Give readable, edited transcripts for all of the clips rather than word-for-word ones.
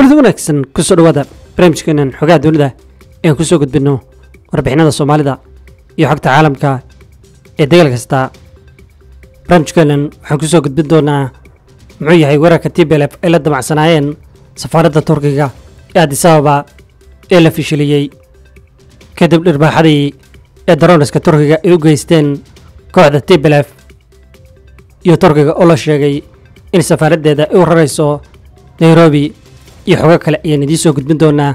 kulanti wanaagsan kusoo dhawaada barnaamijkeenan xogaha dowladda ee aan kusoo gudbinno warbixinada Soomaalida iyo xogta caalamka ee dagaal kasta. barnaamijkeenan waxaan kusoo gudbin doonaa muxuu yahay weerarka TPLF ay la damacsanaayeen safaaradda Turkiga ee Addis Ababa ee la fashiliyey kadib dhirbaaxadii ee darooniska Turkiga ay u geysteen kooxda TPLF iyo Turkiga oo la sheegay in safaaraddeeda ay u rarayso Nairobi iyo xogo kale ayaan idiin soo gudbin doonaa.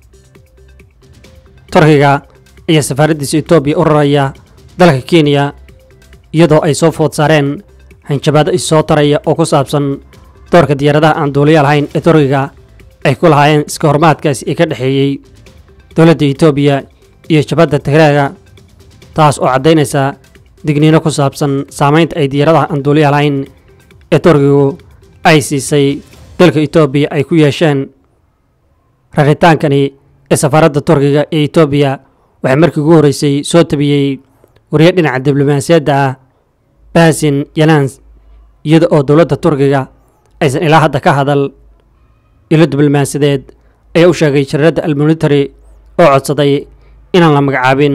Turkiga ayaa safaaraddiisa Itoobiya u raraya dalka Kenya iyadoo ay soo food saareen hanjabaado is soo taraya oo ku saabsan doorka diyaaradaha aan duuliyaal lahayn ee Turkiga ay ku lahaayeen iska hormaadkaasi ee ka dhexeeyey dowladda Itoobiya iyo jabhadda Tigreega, taas oo caddaynaysa digniino ku saabsan saamaynta ay diyaaradaha aan duuliyaal lahayn ee Turkigu ay siisay dalka Itoobiya ay ku yeesheen. Raritaankani ee safaaradda Turkiga ee Itoobiya waxay markii ugu horeysay soo tabiyey wariye dhinaca diblomaasiyadda ah Basin Yalans, iyada oo dowladda Turkiga aysan ilaa hadda ka hadal. ilo diblomaasiyadeed ayaa u sheegay shirkadda Al-Military oo codsaday inaan la magacaabin.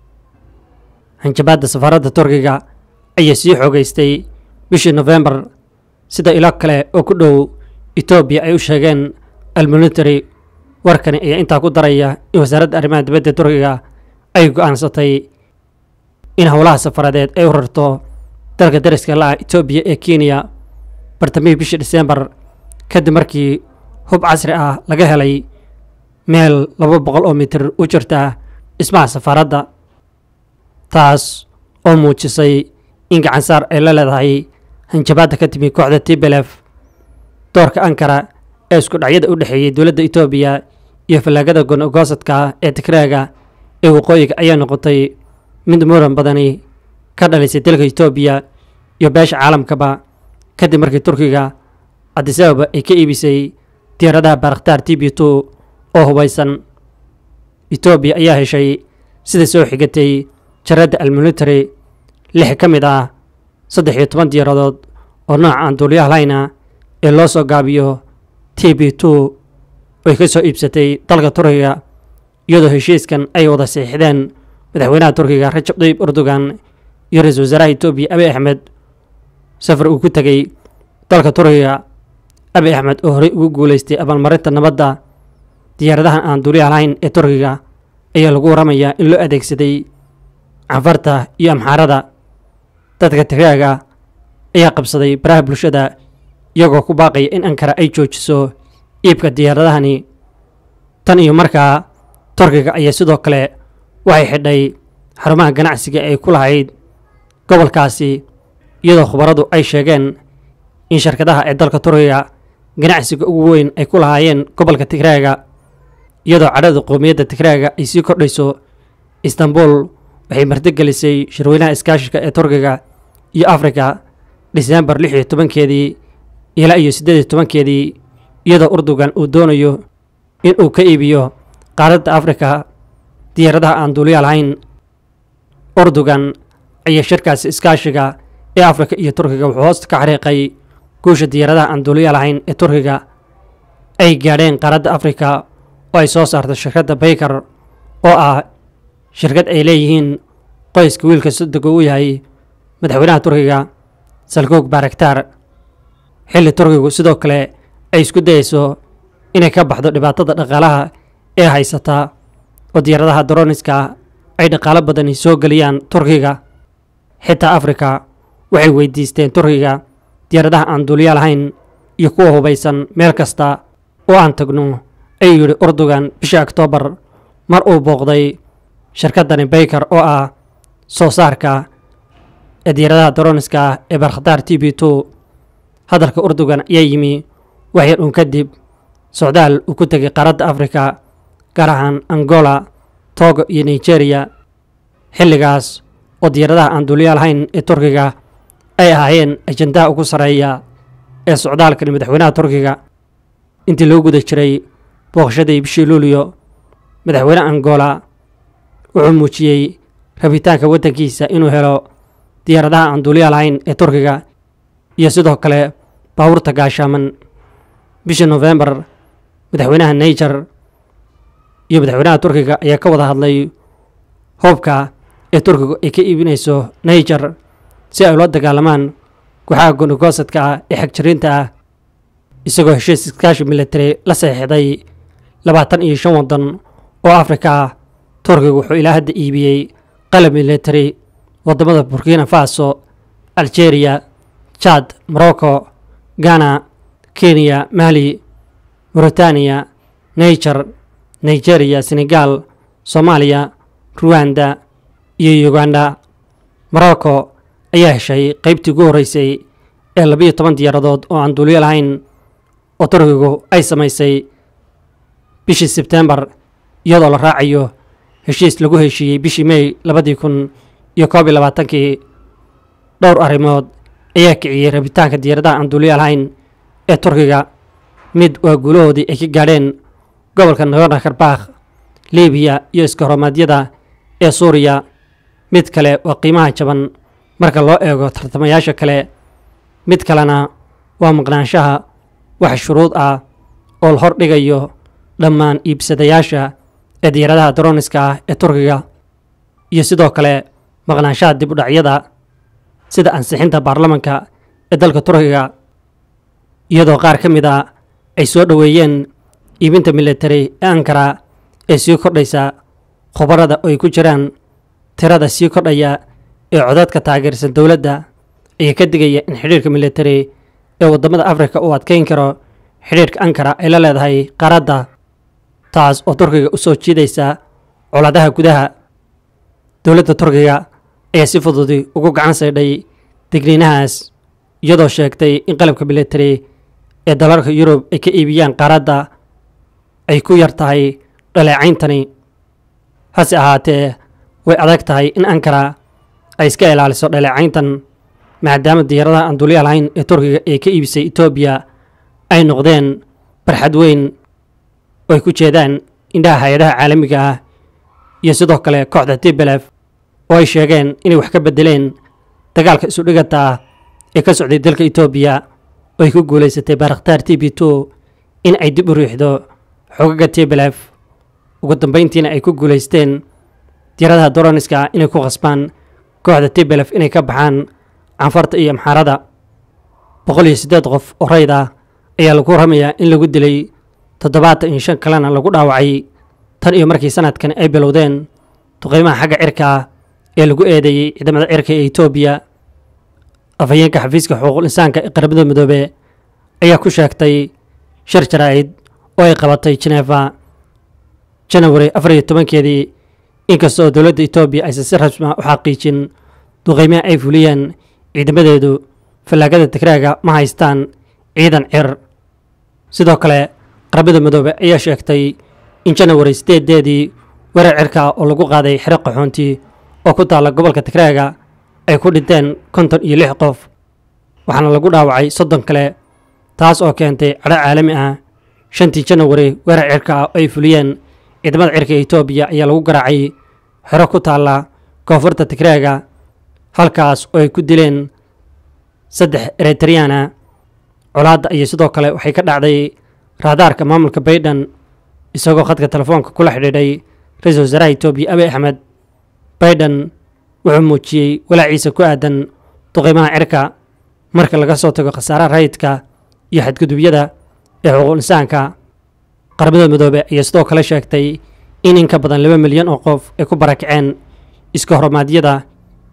hanjabaadda safaaradda Turkiga ayaa sii xoogaystay bishii November sida ilo kale oo ku dhow Itoobiya ay u sheegeen Al-Military. warkani ayaa intaa ku daraya in wasaaradda arrimaha dibadda Turkiga ay go'aansatay in howlaha safaradeed ay u rarto dalka dariska la ah Itoobiya ee Kenya bartamihii bishii December kadib markii hub casri ah laga helay meel 200 oo mitir u jirta dhismaha safaaradda, taas oo muujisay in gacan saar ay la leedahay hanjabaadda ka timi kooxda TPLF. doorka Ankara ee isku dhacyada u dhexeeyay dowladda Itoobiya iyo falaagada go'aan-goosadka ee Tigreega ee waqooyiga ayaa noqotay mid muran badani ka dhalisay dalka Itoobiya iyo beesha caalamkaba kadib markii Turkiga Addis Ababa ay ka iibisay diyaaradaha Bayraktar TB2 oo hubaysan. Itoobiya ayaa heshay sida soo xigatay jaradda Al-Military 6 ka mid ah 13 diyaaradood oo nooca aan duuliyaha lahayn ee loo soo gaabiyo TB2 oo ka soo iibsatay dalka Turkiga, iyadoo heshiiskan ay wada saxiixdeen madaxweynaha Turkiga Rajab Tayyip Erdogan iyo ra'iisul wasaaraha Itoobiya Abiy Ahmed. safar uu ku tagay dalka Turkiga, Abiy Ahmed oo horey ugu guuleystay abaalmarinta nabadda diyaaradaha aan duuliyaha lahayn ee Turkiga ayaa lagu waramayaa in loo adeegsaday Cafarta iyo Amxaarada. dadka Tigreega ayaa qabsaday baraha bulshada iyagoo ku baaqaya in Ankara ay joojiso iibka diyaaradahani. tan iyo markaa Turkiga ayaa sidoo kale waxay xidhay xarumaha ganacsiga ay ku lahayd gobolkaasi, iyadoo khubaradu ay sheegeen in shirkadaha ee dalka Turkiga ganacsiga ugu weyn ay ku lahaayeen gobolka Tigreega. iyadoo cadhada qowmiyadda Tigreega ay sii kordhayso, Istanbul waxay martigelisay shirweynaha iskaashiga ee Turkiga iyo Afrika December 16-keedii ilaa iyo 18-keedii, iyadoo Erdogan uu doonayo in uu ka iibiyo qaaradda Afrika diyaaradaha aan duuliyaal lahayn. Erdogan ayaa shirkaasi iskaashiga ee Afrika iyo Turkiga wuxuu hoosta ka xariiqay guusha diyaaradaha aan duuliyaal lahayn ee Turkiga ay gaadheen qaaradda Afrika oo ay soo saarto shirkadda Baykar oo ah shirkad ay leeyihiin qoyska wiilka sodog u yahay madaxweynaha Turkiga Salgog Bayraktar. xilli Turkigu sidoo kale ay isku dayayso inay ka baxdo dhibaatada dhaqaalaha ee haysata oo diyaaradaha droniska ay dhaqaale badani soo geliyaan Turkiga. xitaa Afrika waxay weydiisteen Turkiga diyaaradaha aan duuliyaal lahayn iyo kuwa hubaysan meel kasta oo aan tagno, ayuu yidhi Erdogan bishii Oktoobar mar uu booqday shirkaddani Baykar oo ah soo saarka ee diyaaradaha droniska ee Bayraktar TB2. hadalka Erdogan ayaa yimi wax yar uun kadib socdaal uu ku tegay qaaradda Afrika, gaar ahaan Angola, Togo iyo Nigeria. xilligaas oo diyaaradaha aan duuliyaal lahayn ee Turkiga ay ahaayeen ajandaha ugu sarreeya ee socdaalkani madaxweynaha Turkiga. intii lagu guda jiray booqashadii bishii Luulyo, madaxweyne Angola wuxuu muujiyey rabitaanka waddankiisa inuu helo diyaaradaha aan duuliyaal lahayn ee Turkiga iyo sidoo kale baabuurta gaashaaman. bishii November madaxweynaha Niger iyo madaxweynaha Turkiga ayaa ka wada hadlay hubka ee Turkigu ay ka iibinayso Niger si ay ula dagaalamaan kooxaha gooni-goosadka ah ee xagjiriinta ah, isagoo heshiis iskaashi military la saxiixday 25 waddan oo Afrika ah. Turkigu wuxuu ilaa hadda iibiyey qalab military wadamada Burkina Faso, Algeria, Chad, Morocco, Ghana, Kenya, Mali, Mauritania, Niger, Nigeria, Senegal, Soomaaliya, Rwanda iyo Uganda. Morocco ayaa heshay qaybtii ugu horeysay ee 12 diyaaradood oo aan duuliyo lahayn oo Turkigu ay samaysay bishii Sebtembar, iyadoo la raacayo heshiis lagu heshiiyey bishii May 2021. dhowr arrimood ayaa kiciyey rabitaanka diyaaradaha aan duuliyo lahayn ee Turkiga. mid waa guulahoodii ay ka gaadheen gobolka Nagorno-Karabakh, Liibiya iyo iskahorimaadyada ee Suuriya. mid kale waa qiimaha jaban marka loo eego tartamayaasha kale. mid kalena waa maqnaanshaha wax shuruud ah oo la hordhigayo dhammaan iibsadayaasha ee diyaaradaha droniska ah ee Turkiga, iyo sidoo kale maqnaanshaha dib u dhacyada sida ansixinta baarlamaanka ee dalka Turkiga, iyadoo qaar ka mid ah ay soo dhaweeyeen iibinta military ee Ankara ee sii kordhaysa. khubarada oo ay ku jiraan tirada sii kordhaya ee codadka taageersan dowladda ayaa ka digaya in xiriirka military ee wadamada Afrika uu adkeyn karo xiriirka Ankara ay la leedahay qaaradda, taas oo Turkiga u soo jiidaysa colaadaha gudaha. dowladda Turkiga ayaa si fudud ugu gacan saydhay digniinahaas, iyadoo sheegtay in qalabka military ee dalalka Yurub ay ka iibiyaan qaaradda ay ku yar tahay dhaleecayntani. hase ahaatee, way adag tahay in Ankara ay iska ilaaliso dhaleecayntan, maadaama diyaaradaha aan duuliyo lahayn ee Turkiga ee ka iibisay Itoobiya ay noqdeen barxad weyn oo ay ku jeedaan indhaha hay'adaha caalamiga ah iyo sidoo kale kooxda TPLF oo ay sheegeen inay wax ka bedeleen dagaalka isu dhigata ah ee ka socday dalka Itoobiya, oo ay ku guuleysatay Bayraktar TB2 in ay dib u riixdo xoogagga TPLF. ugu dambeyntiina ay ku guuleysteen diyaaradaha droniska inay ku qasbaan kooxda TPLF inay ka baxaan Canfarta iyo Amxaarada. 108 qof oo rayd ah ayaa lagu ramayaa in lagu dilay, 75 kalena lagu dhaawacay tan iyo markii sanadkan ay bilowdeen duqeymaha xagga cirka ah ee lagu eedeeyey ciidamada cirka ee Itoobiya. afhayeenka xafiiska xuquuqul insaanka ee qaramada midoobay ayaa ku sheegtay shir jaraa'id oo ay qabatay Geneva January 14 inkastoo dowladda Itoobiya aysan si rasmi ah u xaqiijin duqeymaha ay fuliyeen ciidamadeedu. fallaagada Tigrayga ma haystaan ciidan cir. sidoo kale qaramada midoobay ayaa sheegtay in January 8 weerar cirka oo lagu qaaday xero qaxoonti oo ku taala gobolka Tigrayga ay ku dhinteen 56 qof, waxaana lagu dhaawacay 30 kale, taas oo keentay cadho caalami ah. 5 January weerar cirka oo ay fuliyeen ciidamada cirka ee Itoobiya ayaa lagu garaacay xero ku taala koonfurta Tigrayga, halkaas oo ay ku dileen 3 Eritrean. colaadda iyo sidoo kale waxay ka dhacday raadaarka maamulka Biden, isagoo khadka telefoonka kula xidhiidhay ra'iisul wasaaraha Itoobiya Abiy Ahmed. Biden wuxuu muujiyey walaaciisa ku aadan duqeymaha cirka marka laga soo tago khasaaraha rayidka iyo xadgudubyada ee xuquuqul insaanka. qaramada midoobay ayaa sidoo kale sheegtay in ka badan 2 milyan oo qof ay ku barakaceen iskahorimaadyada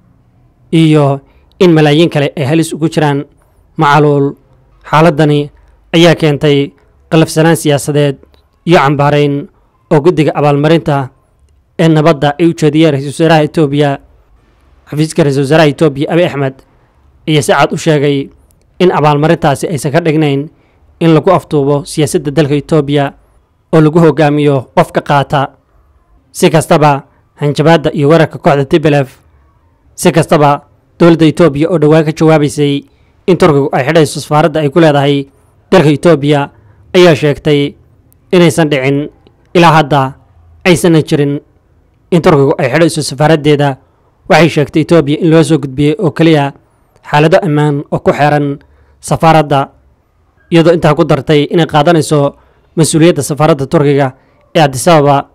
iyo in malaayiin kale ay halis ugu jiraan macaluul. xaaladani ayaa keentay qalafsanaan siyaasadeed iyo cambaarayn oo guddiga abaalmarinta ee nabadda ay u jeediyeen ra'iisul wasaaraha Itoobiya. xafiiska ra'iisul wasaaraha Itoobiya Abiy Ahmed ayaa si cad u sheegay in abaalmarintaasi aysan ka dhignayn in lagu afduubo siyaasadda dalka Itoobiya oo lagu hogaamiyo qof ka qaata. si kastaba, hanjabaadda iyo weerarka kooxda TPLF, si kastaba dowladda Itoobiya oo dhawaan ka jawaabaysay in Turkigu ay xidhayso safaaradda ay ku leedahay dalka Itoobiya ayaa sheegtay inaysan dhicin ilaa hadda aysan jirin in Turkigu ay xidhayso safaaraddeeda. waxay sheegtay Itoobiya in loo soo gudbiyey oo kaliya xaalado ammaan oo ku xeeran safaaradda, iyadoo intaa ku dartay inay qaadanayso mas-uuliyadda safaaradda turkiga ee Addis Ababa